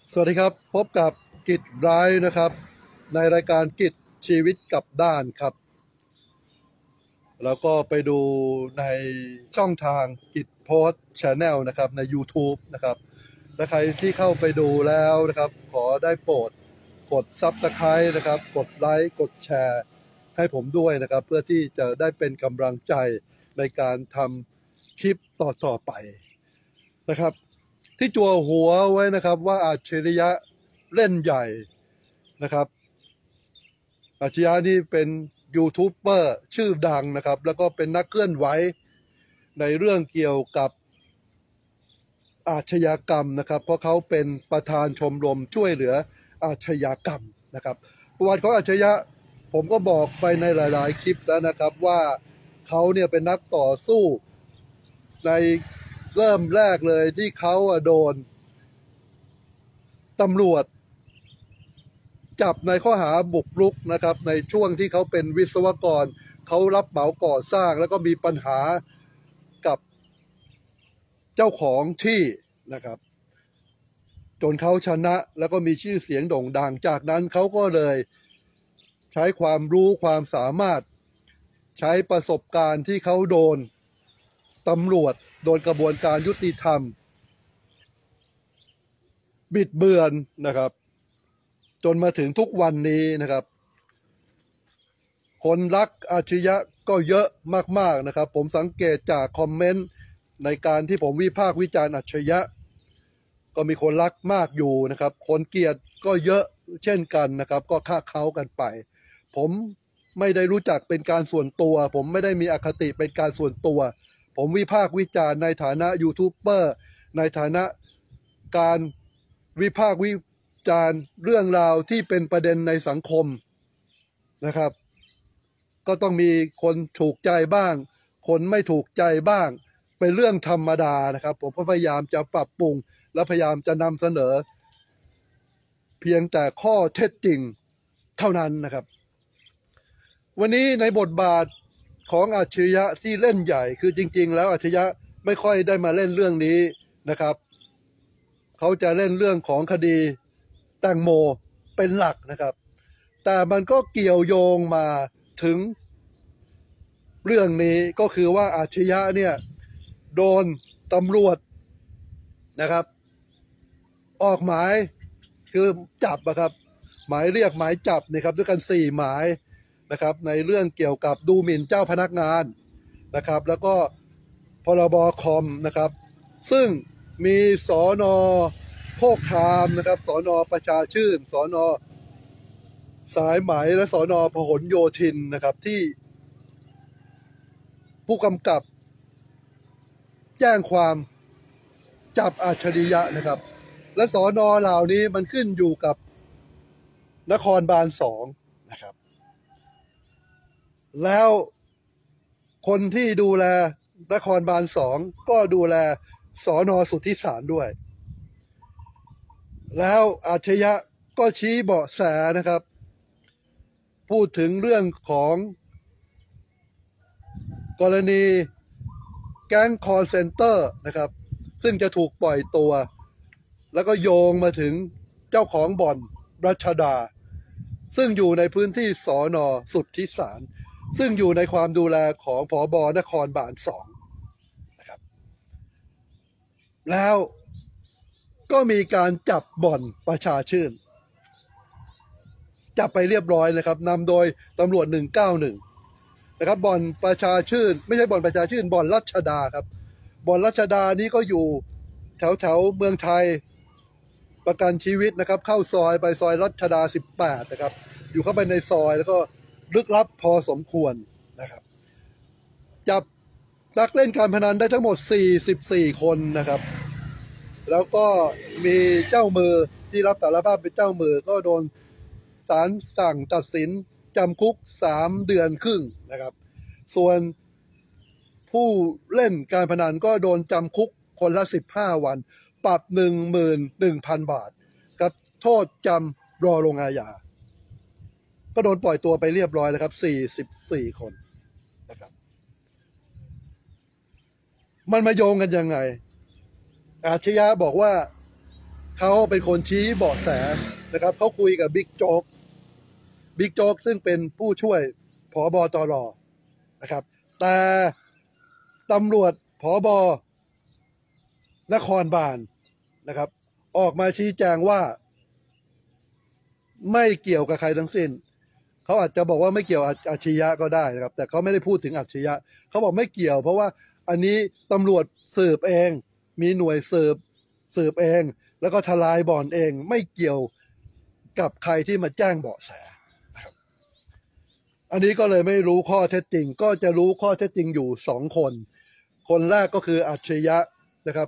สวัสดีครับพบกับกิจไร้นะครับในรายการกิจชีวิตกับด้านครับแล้วก็ไปดูในช่องทางกิจโพสต์ชาแนลนะครับใน YouTube นะครับและใครที่เข้าไปดูแล้วนะครับขอได้โปรดกด Subscribe นะครับกดไลค์กดแชร์ให้ผมด้วยนะครับเพื่อที่จะได้เป็นกำลังใจในการทำคลิปต่อไปนะครับที่จั่วหัวไว้นะครับว่าอัจฉริยะเล่นใหญ่นะครับอัจฉริยะนี่เป็นยูทูบเบอร์ชื่อดังนะครับแล้วก็เป็นนักเคลื่อนไหวในเรื่องเกี่ยวกับอาชญากรรมนะครับเพราะเขาเป็นประธานชมรมช่วยเหลืออาชญากรรมนะครับประวัติของอัจฉริยะผมก็บอกไปในหลายๆคลิปแล้วนะครับว่าเขาเนี่ยเป็นนักต่อสู้ในเริ่มแรกเลยที่เขาโดนตำรวจจับในข้อหาบุกรุกนะครับในช่วงที่เขาเป็นวิศวกรเขารับเหมาก่อสร้างแล้วก็มีปัญหากับเจ้าของที่นะครับจนเขาชนะแล้วก็มีชื่อเสียงโด่งดังจากนั้นเขาก็เลยใช้ความรู้ความสามารถใช้ประสบการณ์ที่เขาโดนตำรวจโดนกระบวนการยุติธรรมบิดเบือนนะครับจนมาถึงทุกวันนี้นะครับคนรักอัจฉริยะก็เยอะมากๆนะครับผมสังเกตจากคอมเมนต์ในการที่ผมวิพากษ์วิจารณ์อัจฉริยะก็มีคนรักมากอยู่นะครับคนเกลียดก็เยอะเช่นกันนะครับก็ฆ่าเขากันไปผมไม่ได้รู้จักเป็นการส่วนตัวผมไม่ได้มีอคติเป็นการส่วนตัวผมวิพากษ์วิจารณ์ในฐานะยูทูบเบอร์ในฐานะการวิพากษ์วิจารณ์เรื่องราวที่เป็นประเด็นในสังคมนะครับก็ต้องมีคนถูกใจบ้างคนไม่ถูกใจบ้างเป็นเรื่องธรรมดานะครับผมก็พยายามจะปรับปรุงและพยายามจะนำเสนอเพียงแต่ข้อเท็จจริงเท่านั้นนะครับวันนี้ในบทบาทของอัจฉริยะที่เล่นใหญ่คือจริงๆแล้วอัจฉริยะไม่ค่อยได้มาเล่นเรื่องนี้นะครับเขาจะเล่นเรื่องของคดีแตงโมเป็นหลักนะครับแต่มันก็เกี่ยวโยงมาถึงเรื่องนี้ก็คือว่าอัจฉริยะเนี่ยโดนตำรวจนะครับออกหมายคือจับนะครับหมายเรียกหมายจับนะครับด้วยกัน4หมายนะครับในเรื่องเกี่ยวกับดูหมิ่นเจ้าพนักงานนะครับแล้วก็พรบคอมนะครับซึ่งมีสน.โคกคามนะครับสน.ประชาชื่นสน.สายไหมและสน.พหลโยธินนะครับที่ผู้กำกับแจ้งความจับอัจฉริยะนะครับและสน.เหล่านี้มันขึ้นอยู่กับนครบาล2นะครับแล้วคนที่ดูแลนครบาล2ก็ดูแลสน.สุทธิสารด้วยแล้วอัจฉริยะก็ชี้เบาะแสนะครับพูดถึงเรื่องของกรณีแก๊งคอลเซ็นเตอร์นะครับซึ่งจะถูกปล่อยตัวแล้วก็โยงมาถึงเจ้าของบ่อนรัชดาซึ่งอยู่ในพื้นที่สน.สุทธิสารซึ่งอยู่ในความดูแลของผบ.นครบาล2นะครับแล้วก็มีการจับบ่อนประชาชื่นจับไปเรียบร้อยนะครับนำโดยตำรวจ191นะครับบ่อนประชาชื่นไม่ใช่บ่อนประชาชื่นบ่อนรัชดาครับบ่อนรัชดานี้ก็อยู่แถวเมืองไทยประกันชีวิตนะครับเข้าซอยไปซอยรัชดา18นะครับอยู่เข้าไปในซอยแล้วก็ลึกลับพอสมควรนะครับจับนักเล่นการพนันได้ทั้งหมด44คนนะครับแล้วก็มีเจ้ามือที่รับสารภาพเป็นเจ้ามือก็โดนศาลสั่งตัดสินจำคุก3 เดือนครึ่งนะครับส่วนผู้เล่นการพนันก็โดนจำคุกคนละ15 วันปรับ 11,000 บาทครับโทษจำรอลงอาญาก็โดนปล่อยตัวไปเรียบร้อยแล้วครับ44 คนนะครับมันมาโยงกันยังไงอาชญะบอกว่าเขาเป็นคนชี้เบาะแสนะครับเขาคุยกับบิ๊กโจ๊กซึ่งเป็นผู้ช่วยผบ.ตร.นะครับแต่ตำรวจผบ.นครบาลนะครับออกมาชี้แจงว่าไม่เกี่ยวกับใครทั้งสิ้นเขาอาจจะบอกว่าไม่เกี่ยวอัจฉริยะก็ได้นะครับแต่เขาไม่ได้พูดถึงอัจฉริยะเขาบอกไม่เกี่ยวเพราะว่าอันนี้ตำรวจสืบเองมีหน่วยสืบเองแล้วก็ทลายบ่อนเองไม่เกี่ยวกับใครที่มาแจ้งเบาะแสนะครับอันนี้ก็เลยไม่รู้ข้อเท็จจริงก็จะรู้ข้อเท็จจริงอยู่2 คนคนแรกก็คืออัจฉริยะนะครับ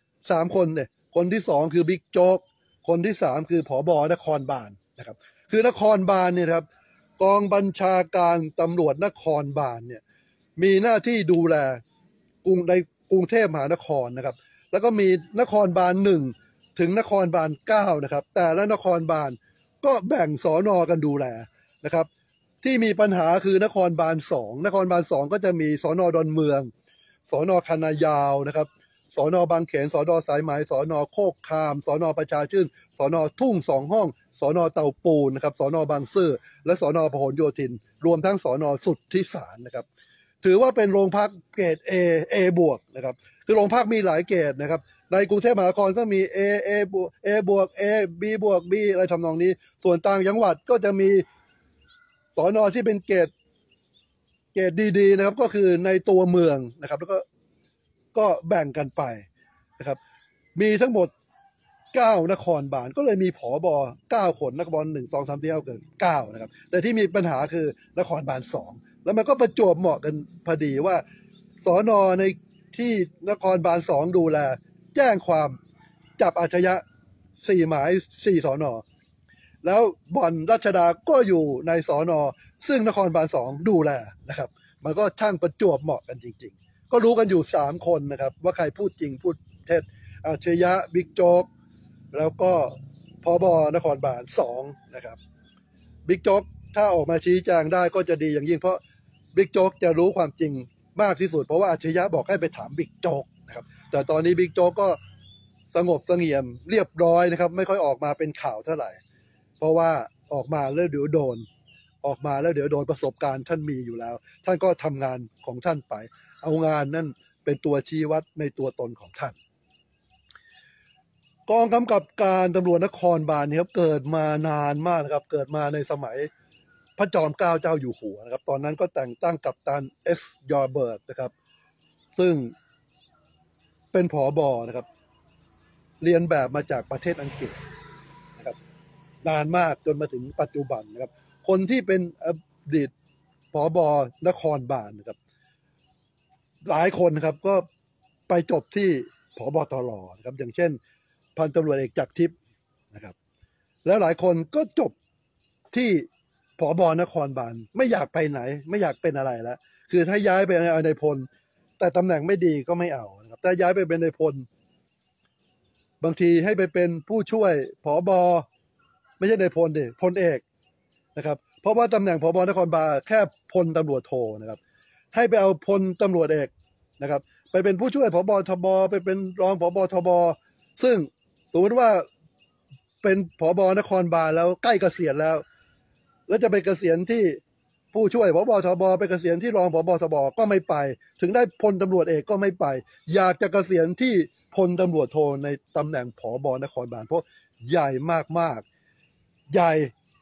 3 คนเนี่ยคนที่2คือบิ๊กโจ๊กคนที่3คือผบ.นครบาลนะครับคือนครบาลเนี่ยครับกองบัญชาการตำรวจนครบาลเนี่ยมีหน้าที่ดูแลในกรุงเทพมหานครนะครับแล้วก็มีนครบาล1ถึงนครบาล9นะครับแต่ละนครบาลก็แบ่งสน.กันดูแลนะครับที่มีปัญหาคือนครบาล2นครบาล2ก็จะมีสน.ดอนเมืองสน.คณะยาวนะครับสน.บางเขนสน.สายไหมสน.โคกคามสน.ประชาชื่นสน.ทุ่ง2 ห้องสน.เตาปูนนะครับสน.บางซื่อและสน.พหลโยธินรวมทั้งสน.สุทธิสารนะครับถือว่าเป็นโรงพักเกรด A บวกนะครับคือโรงพักมีหลายเกรดนะครับในกรุงเทพมหานครก็มี A บวก A B บวก B อะไรทำนองนี้ส่วนต่างจังหวัดก็จะมีสน.ที่เป็นเกรดดีๆนะครับก็คือในตัวเมืองนะครับแล้วก็แบ่งกันไปนะครับมีทั้งหมด9 นครบาลก็เลยมีผบ. 9 คนนครบาล1 2 3 4 5 เกิด9นะครับแต่ที่มีปัญหาคือนครบาล2แล้วมันก็ประจวบเหมาะกันพอดีว่าสน.ในที่นครบาล2ดูแลแจ้งความจับอาชญะ4 หมาย4 สน.แล้วบ่อนรัชดาก็อยู่ในสน.ซึ่งนครบาล2ดูแลนะครับมันก็ช่างประจวบเหมาะกันจริงๆก็รู้กันอยู่3 คนนะครับว่าใครพูดจริงพูดเท็จอัจฉริยะบิ๊กโจ๊กแล้วก็ผบ.นครบาล2นะครับบิ๊กโจ๊กถ้าออกมาชี้แจงได้ก็จะดีอย่างยิ่งเพราะบิ๊กโจ๊กจะรู้ความจริงมากที่สุดเพราะว่าอัจฉริยะบอกให้ไปถามบิ๊กโจ๊กนะครับแต่ตอนนี้บิ๊กโจ๊กก็สงบเสงี่ยมเรียบร้อยนะครับไม่ค่อยออกมาเป็นข่าวเท่าไหร่เพราะว่าออกมาแล้วเดี๋ยวโดนประสบการณ์ท่านมีอยู่แล้วท่านก็ทำงานของท่านไปเอางานนั่นเป็นตัวชี้วัดในตัวตนของท่านกองกำกับการตำรวจนครบาลนี่ครับเกิดมานานมากนะครับเกิดมาในสมัยพระจอมเกล้าเจ้าอยู่หัวนะครับตอนนั้นก็แต่งตั้งกัปตันยอร์เบิร์ตนะครับซึ่งเป็นผบ.นะครับเรียนแบบมาจากประเทศอังกฤษนะครับนานมากจนมาถึงปัจจุบันนะครับคนที่เป็นอดีตผบ.นครบาลนะครับหลายคนนะครับก็ไปจบที่ผบ.ตร.นะครับอย่างเช่นพันตำรวจเอกจักรทิพย์นะครับแล้วหลายคนก็จบที่ผบ.นครบาลไม่อยากไปไหนไม่อยากเป็นอะไรแล้วคือถ้าย้ายไปในพลแต่ตำแหน่งไม่ดีก็ไม่เอานะครับถ้าย้ายไปเป็นในพลบางทีให้ไปเป็นผู้ช่วยผบ.ไม่ใช่ในพลดิพลเอกนะครับเพราะว่าตำแหน่งผบ.นครบาลแค่พลตำรวจโทนะครับให้ไปเอาพลตำรวจเอกนะครับไปเป็นผู้ช่วยผบ.ทบ.ไปเป็นรองผบ.ทบ.ซึ่งสมมติว่าเป็นผบ.นครบาลแล้วใกล้เกษียณแล้วจะไปเกษียณที่ผู้ช่วยผบ.ทบ.ไปเกษียณที่รองผบ.ทบ.ก็ไม่ไปถึงได้พลตำรวจเอกก็ไม่ไปอยากจะเกษียณที่พลตำรวจโทในตำแหน่งผบ.นครบาลเพราะใหญ่มากๆใหญ่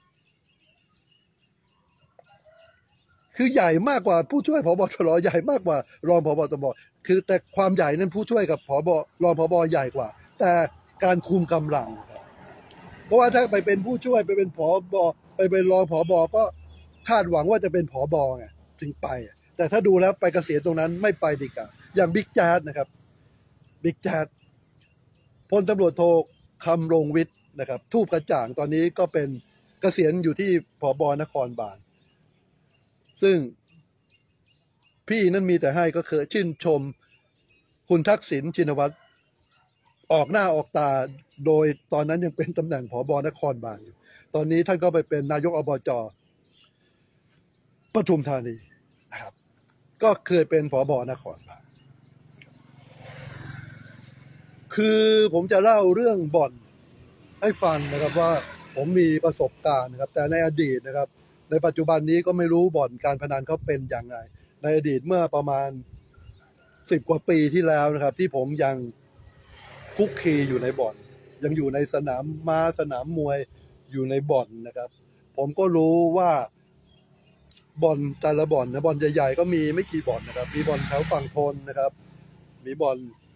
คือใหญ่มากกว่าผู้ช่วยผบ.ตร.ใหญ่มากกว่ารองผบ.ทบ.คือแต่ความใหญ่นั้นผู้ช่วยกับผบ.รองผบ.ใหญ่กว่าแต่การคุมกำลังเพราะว่าถ้าไปเป็นผู้ช่วยไปเป็นผบ.ไปเป็นรองผบ.ก็คาดหวังว่าจะเป็นผบ.ไงถึงไปแต่ถ้าดูแล้วไปเกษียณตรงนั้นไม่ไปดีกว่าอย่างบิ๊กแจ๊ดนะครับบิ๊กแจ๊ดพลตำรวจโทคำรงวิทย์นะครับทูปกระจ่างตอนนี้ก็เป็นเกษียณอยู่ที่ผบ.นครบาลซึ่งพี่นั้นมีแต่ให้ก็คือชื่นชมคุณทักษิณชินวัตรออกหน้าออกตาโดยตอนนั้นยังเป็นตำแหน่งผบ.นครบาลอยู่ตอนนี้ท่านก็ไปเป็นนายกอบจ.ปทุมธานีนะครับก็เคยเป็นผบ.นครบาลคือผมจะเล่าเรื่องบ่อนให้ฟังนะครับว่าผมมีประสบการณ์นะครับแต่ในอดีตนะครับในปัจจุบันนี้ก็ไม่รู้บ่อนการพนันเขาเป็นอย่างไรในอดีตเมื่อประมาณ10 กว่าปีที่แล้วนะครับที่ผมยังคุกคีอยู่ในบ่อนยังอยู่ในสนามม้าสนามมวยอยู่ในบ่อนนะครับผมก็รู้ว่าบ่อนแต่ละบ่อนนะบ่อนใหญ่ๆก็มีไม่กี่บ่อนนะครับมีบ่อนแถวฝั่งทนนะครับมีบ่อน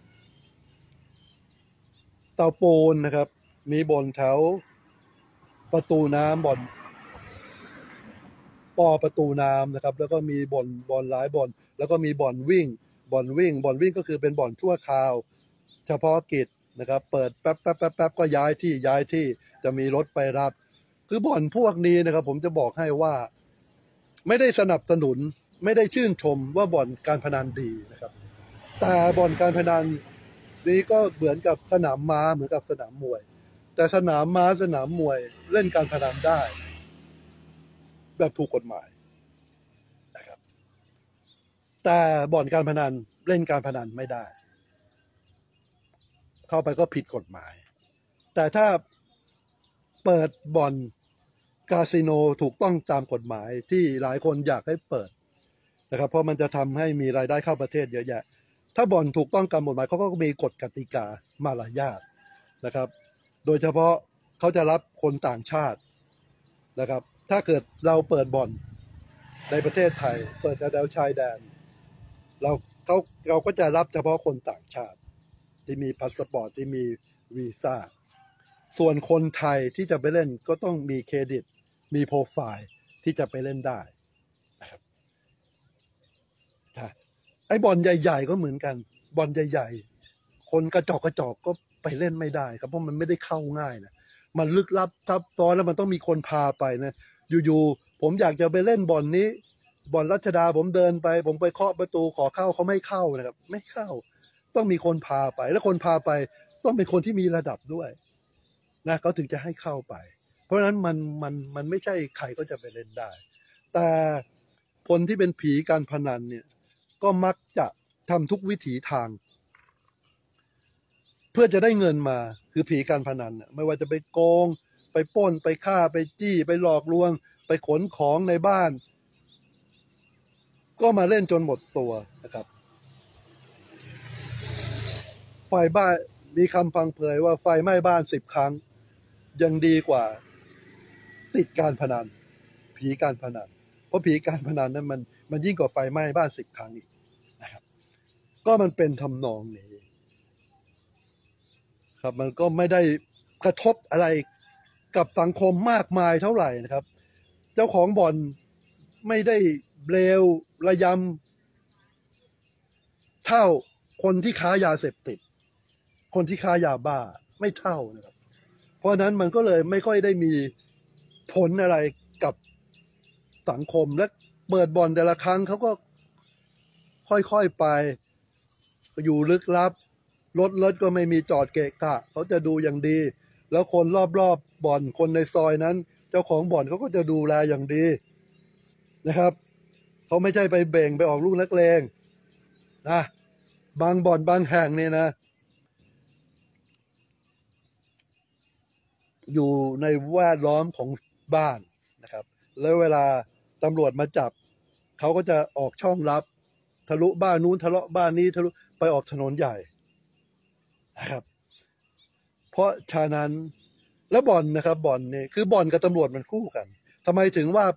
เตาปูนนะครับมีบ่อนแถวประตูน้ำบ่อนประตูน้ำนะครับแล้วก็มีบ่อนหลายบ่อนแล้วก็มีบ่อนวิ่งก็คือเป็นบ่อนชั่วคราวเฉพาะกิจนะครับเปิดแป๊บก็ย้ายที่จะมีรถไปรับคือบ่อนพวกนี้นะครับผมจะบอกให้ว่าไม่ได้สนับสนุนไม่ได้ชื่นชมว่าบ่อนการพนันดีนะครับแต่บ่อนการพนันนี้ก็เหมือนกับสนามม้าเหมือนกับสนามมวยแต่สนามม้าสนามมวยเล่นการพนันได้แบบถูกกฎหมายนะครับแต่บ่อนการพนันเล่นการพนันไม่ได้เข้าไปก็ผิดกฎหมายแต่ถ้าเปิดบ่อนคาสิโนถูกต้องตามกฎหมายที่หลายคนอยากให้เปิดนะครับเพราะมันจะทำให้มีรายได้เข้าประเทศเยอะแยะถ้าบ่อนถูกต้องตามกฎหมายเขาก็มีกฎกติกามารยาทนะครับโดยเฉพาะเขาจะรับคนต่างชาตินะครับถ้าเกิดเราเปิดบ่อนในประเทศไทยเปิดแถวชายแดนเราก็จะรับเฉพาะคนต่างชาติที่มีพาสปอร์ตที่มีวีซ่าส่วนคนไทยที่จะไปเล่นก็ต้องมีเครดิตมีโปรไฟล์ที่จะไปเล่นได้นะครับไอ้บ่อนใหญ่ๆก็เหมือนกันบ่อนใหญ่ๆคนกระจอกก็ไปเล่นไม่ได้ครับเพราะมันไม่ได้เข้าง่ายนะมันลึกลับซับซ้อนแล้วมันต้องมีคนพาไปนะอยู่ๆผมอยากจะไปเล่นบ่อนนี้บ่อนรัชดาผมเดินไปผมไปเคาะประตูขอเข้าเขาไม่เข้านะครับไม่เข้าต้องมีคนพาไปแล้วคนพาไปต้องเป็นคนที่มีระดับด้วยนะเขาถึงจะให้เข้าไปเพราะฉะนั้นมันไม่ใช่ใครก็จะไปเล่นได้แต่คนที่เป็นผีการพนันเนี่ยก็มักจะทำทุกวิถีทางเพื่อจะได้เงินมาคือผีการพนันไม่ว่าจะไปโกงไปปล้นไปฆ่าไปจี้ไปหลอกลวงไปขนของในบ้านก็มาเล่นจนหมดตัวนะครับไฟบ้านมีคำพังเพยว่าไฟไหม้บ้าน10 ครั้งยังดีกว่าติดการพนันผีการพนันเพราะผีการพนันนั้นมันยิ่งกว่าไฟไหม้บ้าน10 ครั้งอีกนะครับก็มันเป็นทำนองนี้ครับมันก็ไม่ได้กระทบอะไรกับสังคมมากมายเท่าไหร่นะครับเจ้าของบ่อนไม่ได้เลวระยำเท่าคนที่ค้ายาเสพติดคนที่ค้ายาบ้าไม่เท่านะครับเพราะนั้นมันก็เลยไม่ค่อยได้มีผลอะไรกับสังคมและเปิดบ่อนแต่ละครั้งเขาก็ค่อยๆไปอยู่ลึกลับรถก็ไม่มีจอดเกะกะเขาจะดูอย่างดีแล้วคนรอบๆบ่อนคนในซอยนั้นเจ้าของบ่อนเขาก็จะดูแลอย่างดีนะครับเขาไม่ใช่ไปเบ่งไปออกลูกนักเลงนะบางบ่อนบางแห่งเนี่ยนะอยู่ในแวดล้อมของบ้านนะครับแล้วเวลาตำรวจมาจับเขาก็จะออกช่องลับทะลุบ้านนู้นทะเลาะบ้านนี้ทะลุไปออกถนนใหญ่นะครับเพราะฉะนั้นแล้วบ่อนนะครับบ่อนเนี่ยคือบ่อนกับตำรวจมันคู่กันทำไมถึงว่า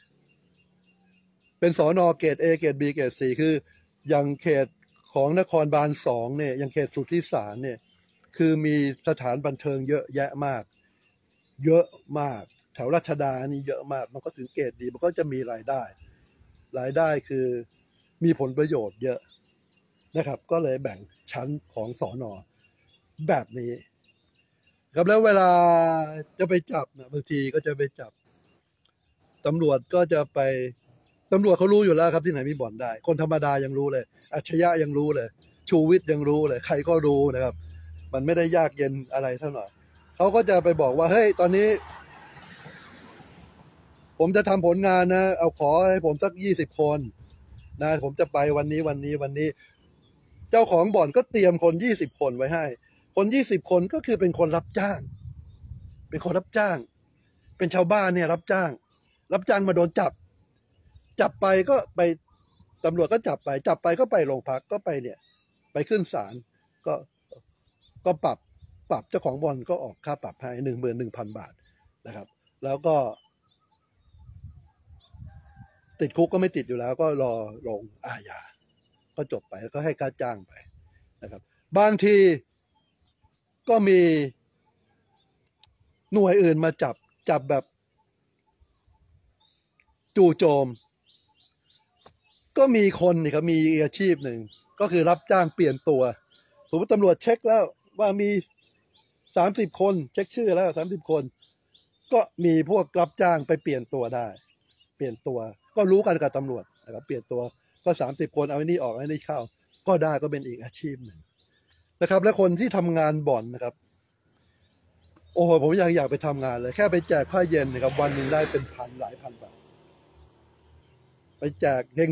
เป็นสน.เกรด A เกรด B เกรด C คืออย่างเขตของนครบาล2เนี่ยอย่างเขตสุทธิสารเนี่ยคือมีสถานบันเทิงเยอะแยะมากแถวรัชดานี่เยอะมากมันก็ถึงเกรดดีมันก็จะมีรายได้คือมีผลประโยชน์เยอะนะครับก็เลยแบ่งชั้นของสน.แบบนี้ครับแล้วเวลาจะไปจับนะบางทีก็จะไปจับตำรวจก็จะไปตำรวจเขารู้อยู่แล้วครับที่ไหนมีบ่อนได้คนธรรมดายังรู้เลยอัจฉริยะยังรู้เลยชูวิทย์ยังรู้เลยใครก็รู้นะครับมันไม่ได้ยากเย็นอะไรเท่าไหร่เขาก็จะไปบอกว่าเฮ้ยตอนนี้ผมจะทำผลงานนะเอาขอให้ผมสัก20 คนนะผมจะไปวันนี้เจ้าของบ่อนก็เตรียมคน20 คนไว้ให้คน20 คนก็คือเป็นคนรับจ้างเป็นคนรับจ้าง เป็นชาวบ้านเนี่ยรับจ้างมาโดนจับไปก็ไปตำรวจก็จับไปก็ไปโรงพักก็ไปเนี่ยไปขึ้นศาลก็ปรับเจ้าของบ่อนก็ออกค่าปรับให้11,000 บาทนะครับแล้วก็ติดคุกก็ไม่ติดอยู่แล้วก็รอลงอาญาก็จบไปแล้วก็ให้ค่าจ้างไปนะครับบางทีก็มีหน่วยอื่นมาจับแบบจู่โจมก็มีคนนี่ครับมีอาชีพหนึ่งก็คือรับจ้างเปลี่ยนตัวสมมติตำรวจเช็คแล้วว่ามี30 คนเช็คชื่อแล้ว30 คนก็มีพวกรับจ้างไปเปลี่ยนตัวได้เปลี่ยนตัวก็รู้กันกับตำรวจนะครับเปลี่ยนตัวก็30 คนเอาไอ้นี่ออกไอ้นี่เข้าก็ได้ก็เป็นอีกอาชีพหนึ่งนะครับและคนที่ทำงานบ่อนนะครับโอ้โหผมอยากไปทำงานเลยแค่ไปแจกผ้าเย็นนะครับวันหนึ่งได้เป็นหลายพันบาทไปแจกเฮง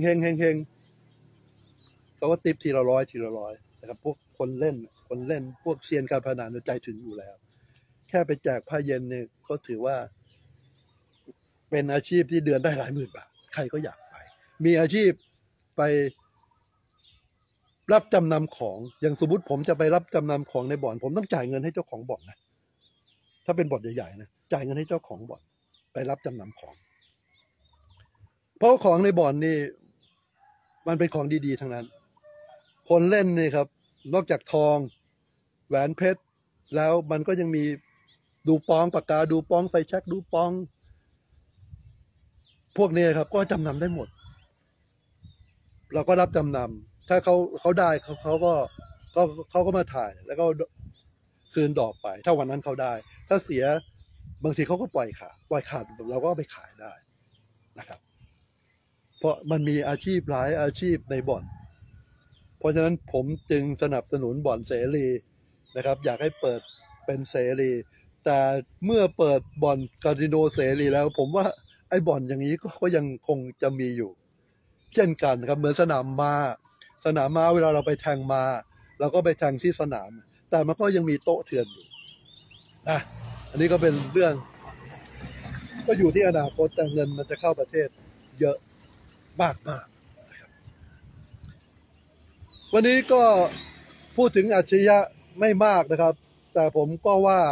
เขาก็ติปทีละร้อยนะครับพวกคนเล่นพวกเซียนการพนันใจถึงอยู่แล้วแค่ไปแจกผ้าเย็นเนี่ยก็ถือว่าเป็นอาชีพที่เดือนได้หลายหมื่นบาทใครก็อยากไปมีอาชีพไปรับจำนำของอย่างสมมติผมจะไปรับจำนำของในบ่อนผมต้องจ่ายเงินให้เจ้าของบ่อนนะถ้าเป็นบ่อนใหญ่ๆนะจ่ายเงินให้เจ้าของบ่อนไปรับจำนำของเพราะของในบ่อนนี่มันเป็นของดีๆทั้งนั้นคนเล่นนี่ครับนอกจากทองแหวนเพชรแล้วมันก็ยังมีดูปองปากกาดูปองไฟแช็กดูปองพวกนี้ครับก็จำนำได้หมดเราก็รับจำนำถ้าเขาได้เขาก็มาถ่ายแล้วก็คืนดอกไปถ้าวันนั้นเขาได้ถ้าเสียบางทีเขาก็ปล่อยขาดเราก็ไปขายได้นะครับเพราะมันมีอาชีพหลายอาชีพในบ่อนเพราะฉะนั้นผมจึงสนับสนุนบ่อนเสรีนะครับอยากให้เปิดเป็นเสรีแต่เมื่อเปิดบ่อนคาสิโนเสรีแล้วผมว่าไอ้บ่อนอย่างนี้ก็ยังคงจะมีอยู่เช่นกันครับเหมือนสนามม้าเวลาเราไปแทงม้าเราก็ไปแทงที่สนามแต่มันก็ยังมีโต๊ะเถื่อนอยู่นะอันนี้ก็เป็นเรื่องก็อยู่ที่อนาคตแต่เงินมันจะเข้าประเทศเยอะมากนะครับวันนี้ก็พูดถึงอัจฉริยะไม่มากนะครับแต่ผมก็ว่า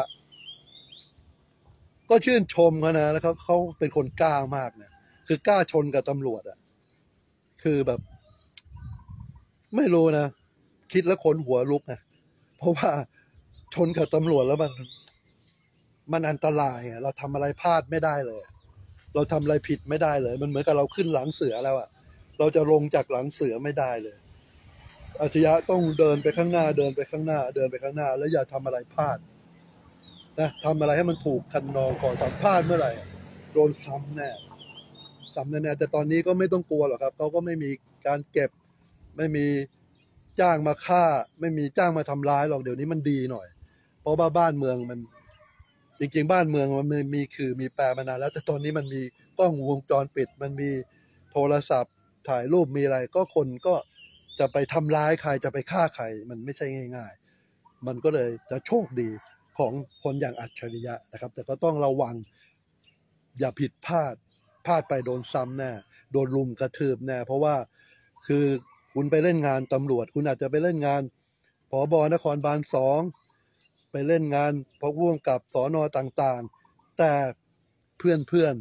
ก็ชื่นชมเขานะแล้วเขาเป็นคนกล้ามากนะคือกล้าชนกับตำรวจอ่ะคือแบบไม่รู้นะคิดแล้วขนหัวลุกนะเพราะว่าชนกับตำรวจแล้วมันอันตรายเราทำอะไรพลาดไม่ได้เลยเราทำอะไรผิดไม่ได้เลยมันเหมือนกับเราขึ้นหลังเสือแล้วอ่ะเราจะลงจากหลังเสือไม่ได้เลยอัจฉริยะต้องเดินไปข้างหน้าแล้วอย่าทำอะไรพลาดนะทำอะไรให้มันถูกคันนองก่อนทำพลาดเมื่อไหร่โดนซ้ำแน่แต่ตอนนี้ก็ไม่ต้องกลัวหรอกครับเขาก็ไม่มีการเก็บไม่มีจ้างมาฆ่าไม่มีจ้างมาทำร้ายหรอกเดี๋ยวนี้มันดีหน่อยเพราะว่าบ้านเมืองมันจริงๆบ้านเมืองมันมีแปรมานานแล้วแต่ตอนนี้มันมีกล้องวงจรปิดมันมีโทรศัพท์ถ่ายรูปมีอะไรก็คนก็จะไปทำร้ายใครจะไปฆ่าใครมันไม่ใช่ง่ายๆมันก็เลยจะโชคดีของคนอย่างอัจฉริยะนะครับแต่ก็ต้องระวังอย่าผิดพลาดไปโดนซ้ำแน่โดนรุมกระทืบแน่เพราะว่าคือคุณไปเล่นงานตำรวจคุณอาจจะไปเล่นงานผบ.นครบาล2ไปเล่นงานพบร่วมกับสน.ต่างๆแต่เพื่อน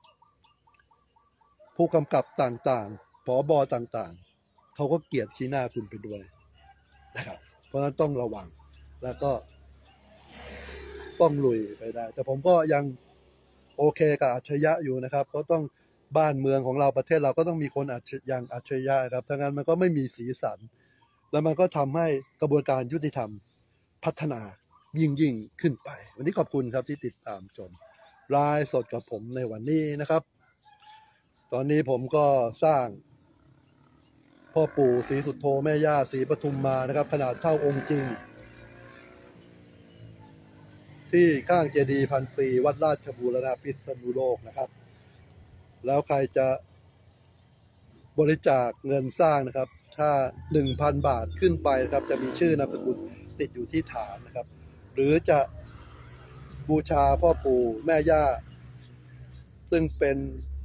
ผู้กำกับต่างๆผบ.ต่างๆเขาก็เกลียดชี้หน้าคุณไปด้วยนะครับเพราะฉะนั้นต้องระวังแล้วก็ต้องลุยไปได้แต่ผมก็ยังโอเคกับอัจฉริยะอยู่นะครับเขาต้องบ้านเมืองของเราประเทศเราก็ต้องมีคนอย่างอัจฉริยะครับถ้างั้นมันก็ไม่มีสีสันแล้วมันก็ทำให้กระบวนการยุติธรรมพัฒนายิ่งขึ้นไปวันนี้ขอบคุณครับที่ติดตามชมไลฟ์สดกับผมในวันนี้นะครับตอนนี้ผมก็สร้างพ่อปู่ศรีสุโธแม่ย่าศรีปทุมมานะครับขนาดเท่าองค์จริงที่ข้างเจดีย์พันปีวัดราชบูรณะพิษณุโลกนะครับแล้วใครจะบริจาคเงินสร้างนะครับถ้า 1,000 บาทขึ้นไปนะครับจะมีชื่อนามสกุลติดอยู่ที่ฐานนะครับหรือจะบูชาพ่อปู่แม่ย่าซึ่งเป็น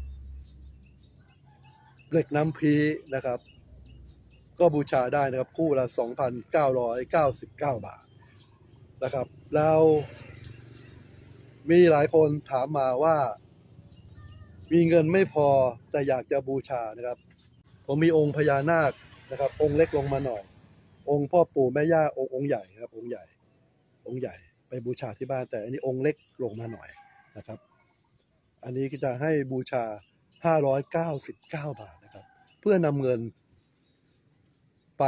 เหล็กน้ำพีนะครับก็บูชาได้นะครับคู่ละ 2,999 บาทนะครับแล้วมีหลายคนถามมาว่ามีเงินไม่พอแต่อยากจะบูชานะครับผมมีองค์พญานาคนะครับองค์เล็กลงมาหน่อยองค์พ่อปู่แม่ย่าองค์ใหญ่ครับองค์ใหญ่ไปบูชาที่บ้านแต่อันนี้องค์เล็กลงมาหน่อยนะครับอันนี้ก็จะให้บูชา599 บาทนะครับเพื่อนำเงินไป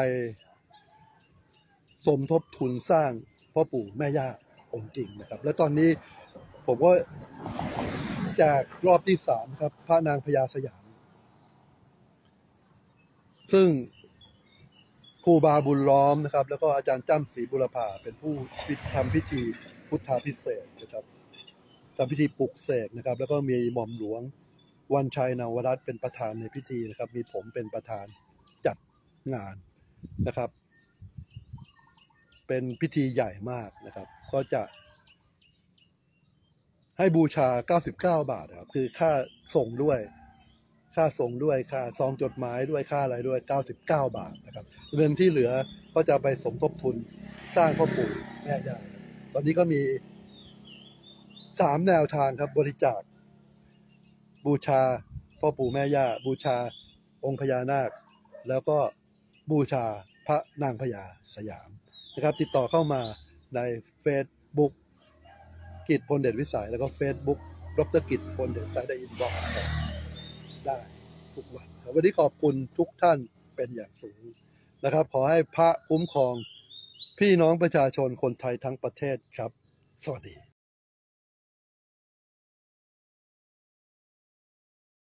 สมทบทุนสร้างพ่อปู่แม่ย่าองค์จริงนะครับและตอนนี้ผมก็แจกรอบที่3ครับพระนางพญาสยามซึ่งครูบาบุญล้อมนะครับแล้วก็อาจารย์จ้ำศรีบุรพาเป็นผู้ทำพิธีพุทธาภิเษกนะครับทำพิธีปลุกเสกนะครับแล้วก็มีหม่อมหลวงวันชัยนวรัตน์เป็นประธานในพิธีนะครับมีผมเป็นประธานจัดงานนะครับเป็นพิธีใหญ่มากนะครับก็จะให้บูชา99 บาทครับคือค่าส่งด้วยค่าซองจดหมายด้วยค่าอะไรด้วย99 บาทนะครับเงินที่เหลือก็จะไปสมทบทุนสร้างพ่อปู่แม่ย่าตอนนี้ก็มี3 แนวทางครับบริจาคบูชาพ่อปู่แม่ย่าบูชาองค์พญานาคแล้วก็บูชาพระนางพญาสยามนะครับติดต่อเข้ามาใน Facebook กิจพลเดชวิสัยแล้วก็ Facebook ดร.กิจพลเดชวิสัยได้อินบ็อกซ์ได้ทุกวันวันนี้ขอบคุณทุกท่านเป็นอย่างสูงนะครับขอให้พระคุ้มครองพี่น้องประชาชนคนไทยทั้งประเทศครับสวัสดี